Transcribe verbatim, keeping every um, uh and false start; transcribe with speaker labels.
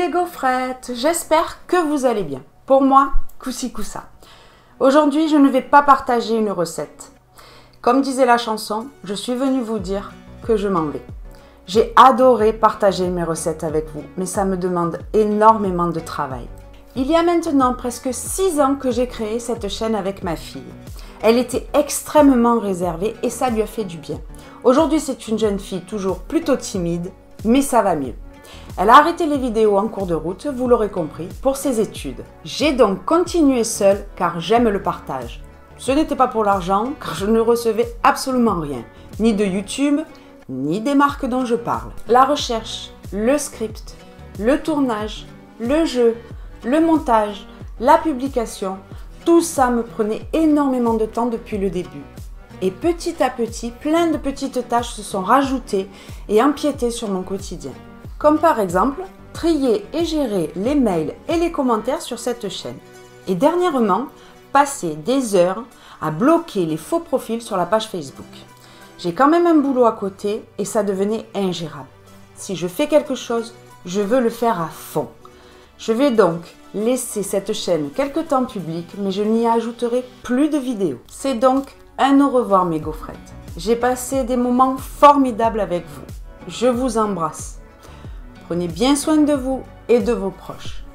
Speaker 1: les gaufrettes, j'espère que vous allez bien. Pour moi, coussi coussa. Aujourd'hui, je ne vais pas partager une recette. Comme disait la chanson, je suis venue vous dire que je m'en vais. J'ai adoré partager mes recettes avec vous, mais ça me demande énormément de travail. Il y a maintenant presque six ans que j'ai créé cette chaîne avec ma fille. Elle était extrêmement réservée et ça lui a fait du bien. Aujourd'hui, c'est une jeune fille toujours plutôt timide, mais ça va mieux. Elle a arrêté les vidéos en cours de route, vous l'aurez compris, pour ses études. J'ai donc continué seule car j'aime le partage. Ce n'était pas pour l'argent car je ne recevais absolument rien, ni de YouTube, ni des marques dont je parle. La recherche, le script, le tournage, le jeu, le montage, la publication, tout ça me prenait énormément de temps depuis le début. Et petit à petit, plein de petites tâches se sont rajoutées et empiétées sur mon quotidien. Comme par exemple, trier et gérer les mails et les commentaires sur cette chaîne. Et dernièrement, passer des heures à bloquer les faux profils sur la page Facebook. J'ai quand même un boulot à côté et ça devenait ingérable. Si je fais quelque chose, je veux le faire à fond. Je vais donc laisser cette chaîne quelque temps publique, mais je n'y ajouterai plus de vidéos. C'est donc un au revoir mes gaufrettes. J'ai passé des moments formidables avec vous. Je vous embrasse. Prenez bien soin de vous et de vos proches.